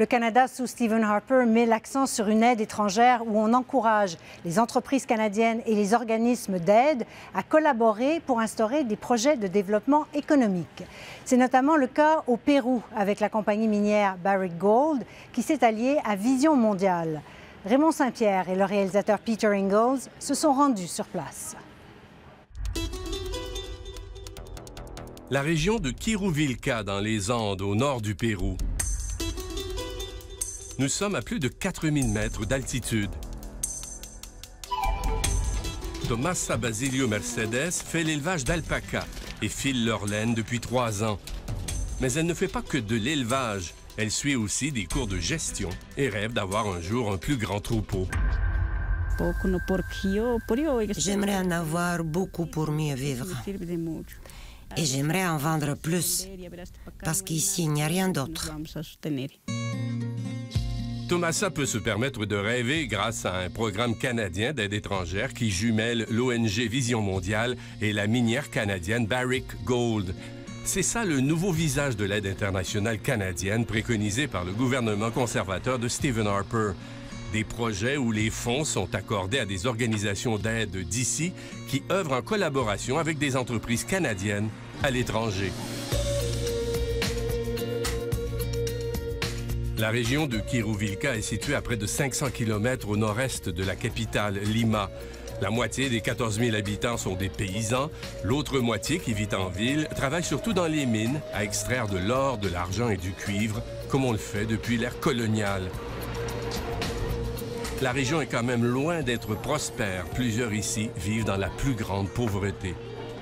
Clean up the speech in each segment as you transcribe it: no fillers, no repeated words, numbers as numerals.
Le Canada, sous Stephen Harper, met l'accent sur une aide étrangère où on encourage les entreprises canadiennes et les organismes d'aide à collaborer pour instaurer des projets de développement économique. C'est notamment le cas au Pérou avec la compagnie minière Barrick Gold qui s'est alliée à Vision Mondiale. Raymond Saint-Pierre et le réalisateur Peter Ingalls se sont rendus sur place. La région de Quiruvilca, dans les Andes, au nord du Pérou. Nous sommes à plus de 4000 mètres d'altitude. Tomasa Basilio Mercedes fait l'élevage d'alpacas et file leur laine depuis 3 ans. Mais elle ne fait pas que de l'élevage. Elle suit aussi des cours de gestion et rêve d'avoir un jour un plus grand troupeau. J'aimerais en avoir beaucoup pour mieux vivre. Et j'aimerais en vendre plus, parce qu'ici, il n'y a rien d'autre. Tomasa peut se permettre de rêver grâce à un programme canadien d'aide étrangère qui jumelle l'ONG Vision Mondiale et la minière canadienne Barrick Gold. C'est ça le nouveau visage de l'aide internationale canadienne préconisé par le gouvernement conservateur de Stephen Harper. Des projets où les fonds sont accordés à des organisations d'aide d'ici qui œuvrent en collaboration avec des entreprises canadiennes à l'étranger. La région de Quiruvilca est située à près de 500 km au nord-est de la capitale, Lima. La moitié des 14 000 habitants sont des paysans. L'autre moitié, qui vit en ville, travaille surtout dans les mines à extraire de l'or, de l'argent et du cuivre, comme on le fait depuis l'ère coloniale. La région est quand même loin d'être prospère. Plusieurs ici vivent dans la plus grande pauvreté.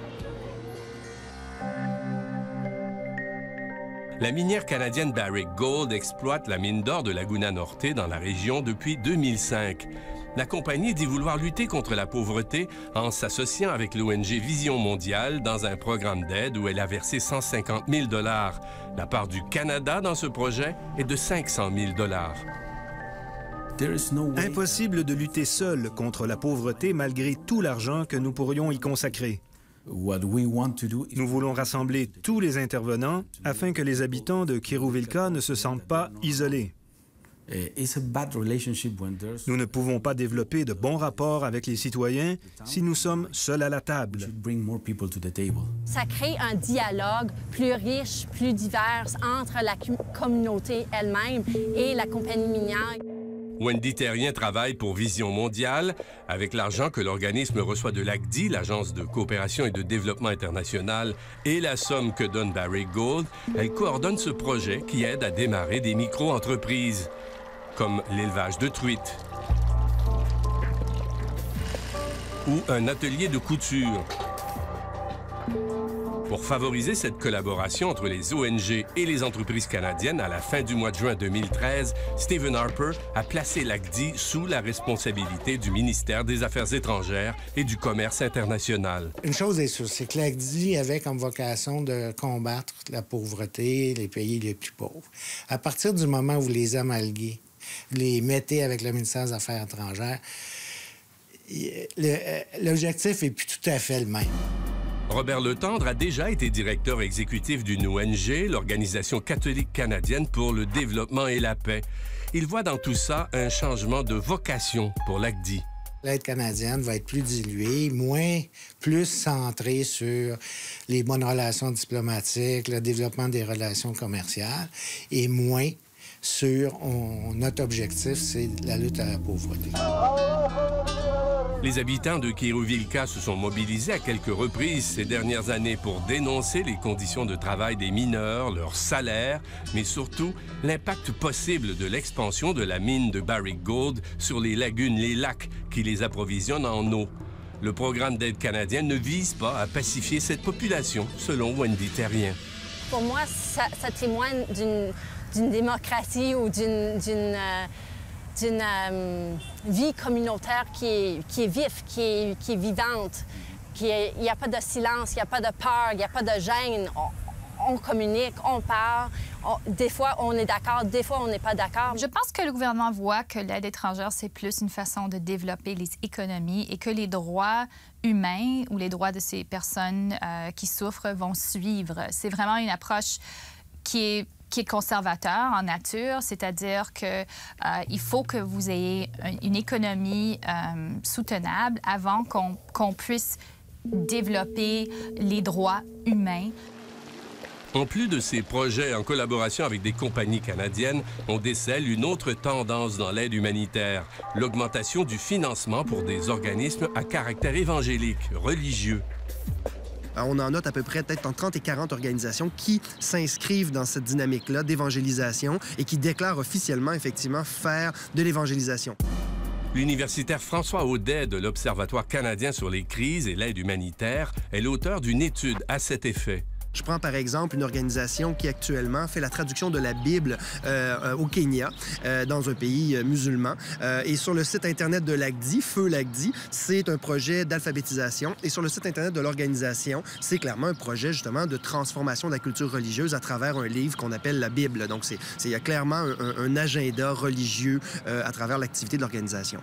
La minière canadienne Barrick Gold exploite la mine d'or de Laguna Norte dans la région depuis 2005. La compagnie dit vouloir lutter contre la pauvreté en s'associant avec l'ONG Vision Mondiale dans un programme d'aide où elle a versé 150 000 $. La part du Canada dans ce projet est de 500 000 $. Impossible de lutter seul contre la pauvreté malgré tout l'argent que nous pourrions y consacrer. Nous voulons rassembler tous les intervenants afin que les habitants de Quiruvilca ne se sentent pas isolés. Nous ne pouvons pas développer de bons rapports avec les citoyens si nous sommes seuls à la table. Ça crée un dialogue plus riche, plus divers entre la communauté elle-même et la compagnie minière. Wendy Terrien travaille pour Vision Mondiale. Avec l'argent que l'organisme reçoit de l'ACDI, l'Agence de coopération et de développement international, et la somme que donne Barrick Gold, elle coordonne ce projet qui aide à démarrer des micro-entreprises, comme l'élevage de truites ou un atelier de couture. Pour favoriser cette collaboration entre les ONG et les entreprises canadiennes, à la fin du mois de juin 2013, Stephen Harper a placé l'ACDI sous la responsabilité du ministère des Affaires étrangères et du Commerce international. Une chose est sûre, c'est que l'ACDI avait comme vocation de combattre la pauvreté, les pays les plus pauvres. À partir du moment où vous les amalguez, vous les mettez avec le ministère des Affaires étrangères, l'objectif n'est plus tout à fait le même. Robert Letendre a déjà été directeur exécutif d'une ONG, l'Organisation catholique canadienne pour le développement et la paix. Il voit dans tout ça un changement de vocation pour l'ACDI. L'aide canadienne va être plus diluée, plus centrée sur les bonnes relations diplomatiques, le développement des relations commerciales, et moins sur notre objectif, c'est la lutte à la pauvreté. Les habitants de Quiruvilca se sont mobilisés à quelques reprises ces dernières années pour dénoncer les conditions de travail des mineurs, leurs salaires, mais surtout l'impact possible de l'expansion de la mine de Barrick Gold sur les lagunes, les lacs qui les approvisionnent en eau. Le programme d'aide canadienne ne vise pas à pacifier cette population, selon Wendy Terrien. Pour moi, ça témoigne d'une démocratie ou d'une vie communautaire qui est vive, qui est vivante. Il n'y a pas de silence, il n'y a pas de peur, il n'y a pas de gêne. On communique, on parle. Des fois, on est d'accord, des fois, on n'est pas d'accord. Je pense que le gouvernement voit que l'aide étrangère, c'est plus une façon de développer les économies et que les droits humains ou les droits de ces personnes qui souffrent vont suivre. C'est vraiment une approche qui est qui est conservateur en nature, c'est-à-dire qu'il faut que vous ayez une économie soutenable avant qu'on puisse développer les droits humains. En plus de ces projets en collaboration avec des compagnies canadiennes, on décèle une autre tendance dans l'aide humanitaire, l'augmentation du financement pour des organismes à caractère évangélique, religieux. On en note à peu près peut-être entre 30 et 40 organisations qui s'inscrivent dans cette dynamique-là d'évangélisation et qui déclarent officiellement, effectivement, faire de l'évangélisation. L'universitaire François Audet de l'Observatoire canadien sur les crises et l'aide humanitaire est l'auteur d'une étude à cet effet. Je prends par exemple une organisation qui actuellement fait la traduction de la Bible au Kenya, dans un pays musulman. Et sur le site Internet de l'ACDI, Feu l'ACDI, c'est un projet d'alphabétisation. Et sur le site Internet de l'organisation, c'est clairement un projet justement de transformation de la culture religieuse à travers un livre qu'on appelle la Bible. Donc il y a clairement un agenda religieux à travers l'activité de l'organisation.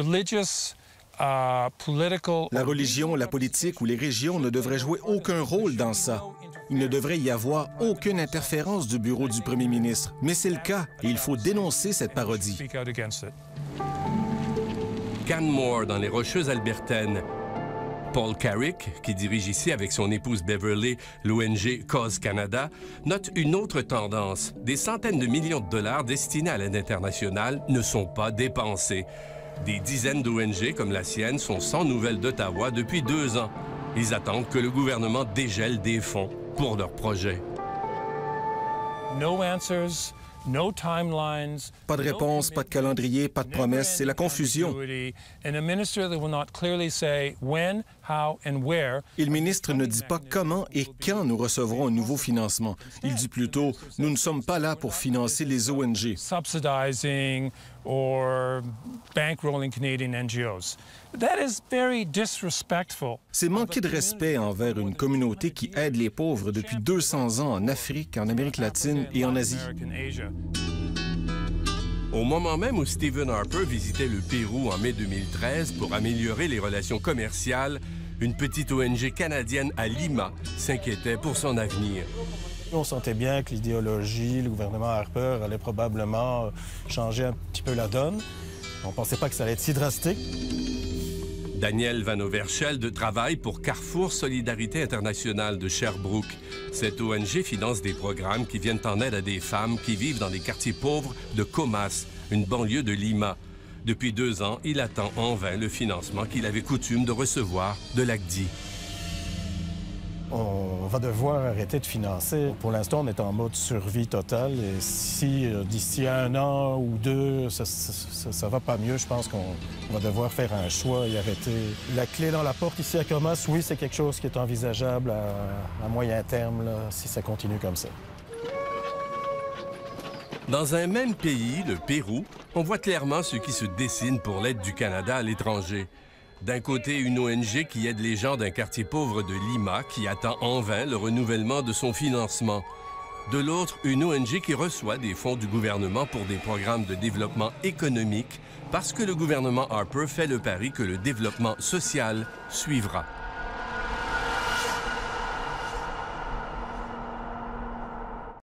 La religion, la politique ou les régions ne devraient jouer aucun rôle dans ça. Il ne devrait y avoir aucune interférence du bureau du premier ministre. Mais c'est le cas et il faut dénoncer cette parodie. Canmore, dans les Rocheuses albertaines. Paul Carrick, qui dirige ici avec son épouse Beverly l'ONG Cause Canada, note une autre tendance. Des centaines de millions de dollars destinés à l'aide internationale ne sont pas dépensés. Des dizaines d'ONG comme la sienne sont sans nouvelles d'Ottawa depuis 2 ans. Ils attendent que le gouvernement dégèle des fonds pour leurs projets. Pas de réponse, pas de calendrier, pas de promesses, c'est la confusion. Et le ministre ne dit pas comment et quand nous recevrons un nouveau financement. Il dit plutôt « Nous ne sommes pas là pour financer les ONG ». C'est manquer de respect envers une communauté qui aide les pauvres depuis 200 ans en Afrique, en Amérique latine et en Asie. Au moment même où Stephen Harper visitait le Pérou en mai 2013 pour améliorer les relations commerciales, une petite ONG canadienne à Lima s'inquiétait pour son avenir. On sentait bien que l'idéologie, le gouvernement Harper allait probablement changer un petit peu la donne. On ne pensait pas que ça allait être si drastique. Daniel Van Overschelde travaille pour Carrefour Solidarité Internationale de Sherbrooke. Cette ONG finance des programmes qui viennent en aide à des femmes qui vivent dans les quartiers pauvres de Comas, une banlieue de Lima. Depuis 2 ans, il attend en vain le financement qu'il avait coutume de recevoir de l'ACDI. On va devoir arrêter de financer. Pour l'instant, on est en mode survie totale. Et si d'ici 1 an ou 2, ça va pas mieux, je pense qu'on va devoir faire un choix et arrêter. La clé dans la porte ici à Comas, oui, c'est quelque chose qui est envisageable à moyen terme, là, si ça continue comme ça. Dans un même pays, le Pérou, on voit clairement ce qui se dessine pour l'aide du Canada à l'étranger. D'un côté, une ONG qui aide les gens d'un quartier pauvre de Lima qui attend en vain le renouvellement de son financement. De l'autre, une ONG qui reçoit des fonds du gouvernement pour des programmes de développement économique parce que le gouvernement Harper fait le pari que le développement social suivra.